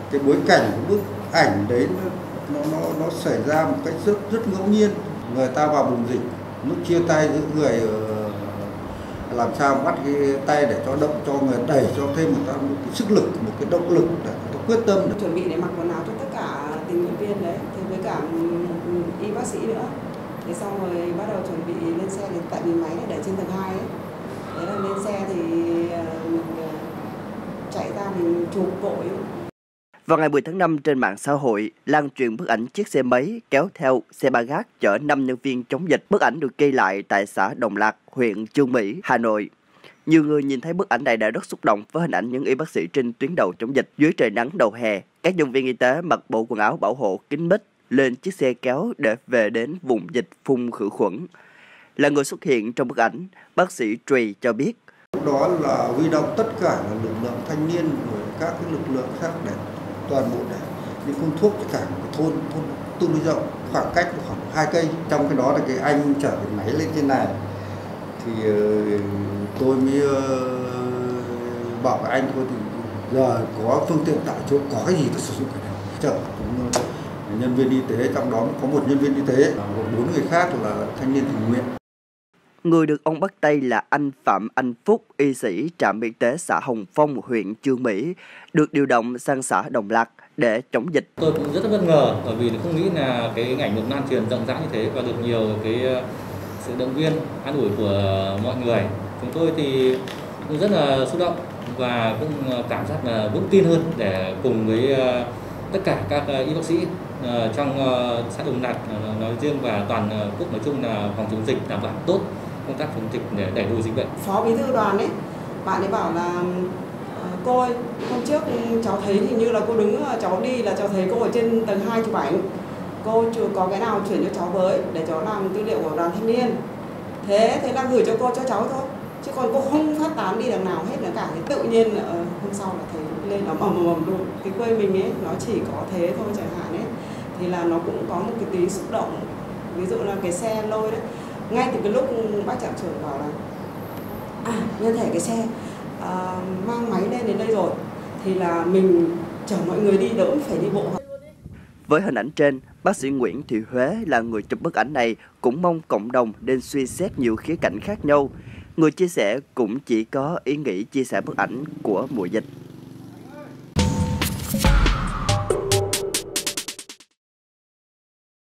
Cái bối cảnh của bức ảnh đấy nó xảy ra một cách rất ngẫu nhiên. Người ta vào vùng dịch, lúc chia tay giữa người làm sao bắt cái tay để cho động cho người đẩy cho thêm một cái sức lực, một cái động lực để quyết tâm. Chuẩn bị để mặc quần áo cho tất cả tình nguyện viên đấy, thì với cả một y bác sĩ nữa. Thế xong rồi bắt đầu chuẩn bị lên xe, tại vì máy để trên tầng 2 ấy. Thế là lên xe thì mình chạy ra mình chụp vội. Vào ngày 10 tháng 5 trên mạng xã hội lan truyền bức ảnh chiếc xe máy kéo theo xe ba gác chở 5 nhân viên chống dịch. Bức ảnh được ghi lại tại xã Đồng Lạc, huyện Chương Mỹ, Hà Nội. Nhiều người nhìn thấy bức ảnh này đã rất xúc động với hình ảnh những y bác sĩ trên tuyến đầu chống dịch. Dưới trời nắng đầu hè, các nhân viên y tế mặc bộ quần áo bảo hộ kín mít lên chiếc xe kéo để về đến vùng dịch phun khử khuẩn. Là người xuất hiện trong bức ảnh, bác sĩ Trì cho biết. Đó là huy động tất cả lực lượng thanh niên rồi các cái lực lượng khác để toàn bộ để đi phun thuốc cho cả một thôn tương đối rộng, khoảng cách khoảng 2 cây. Trong cái đó là cái anh chở cái máy lên trên này thì tôi mới bảo với anh thôi thì giờ có phương tiện tại chỗ, có cái gì ta sử dụng cái này. Chở nhân viên y tế, trong đó có một nhân viên y tế và 4 người khác là thanh niên tình nguyện. Người được ông bắt tay là anh Phạm Anh Phúc, y sĩ trạm y tế xã Hồng Phong, huyện Chương Mỹ, được điều động sang xã Đồng Lạc để chống dịch. Tôi cũng rất bất ngờ bởi vì không nghĩ là cái ảnh được lan truyền rộng rãi như thế và được nhiều cái sự động viên, an ủi của mọi người. Chúng tôi thì cũng rất là xúc động và cũng cảm giác là vững tin hơn để cùng với tất cả các y bác sĩ trong xã Đồng Lạc nói riêng và toàn quốc nói chung là phòng chống dịch đảm bảo tốt công tác chống dịch để đẩy lùi dịch bệnh. Phó bí thư đoàn ấy, bạn ấy bảo là cô ơi, hôm trước cháu thấy hình như là cô đứng, cháu đi là cháu thấy cô ở trên tầng 2 chụp ảnh. Cô có cái nào chuyển cho cháu với để cháu làm tư liệu của đoàn thanh niên. Thế là gửi cho cô cho cháu thôi. Chứ còn cô không phát tán đi đằng nào hết nữa cả. Thì tự nhiên hôm sau là thấy lên ầm luôn. Cái quê mình ấy nó chỉ có thế thôi chẳng hạn ấy. Thì là nó cũng có một cái tí xúc động. Ví dụ là cái xe lôi đấy. Ngay từ cái lúc bác trạm trưởng bảo là nhân thể cái xe mang máy lên đến đây rồi thì là mình chở mọi người đi, đỡ phải đi bộ. Với hình ảnh trên, bác sĩ Nguyễn Thị Huế là người chụp bức ảnh này cũng mong cộng đồng nên suy xét nhiều khía cạnh khác nhau. Người chia sẻ cũng chỉ có ý nghĩ chia sẻ bức ảnh của mùa dịch.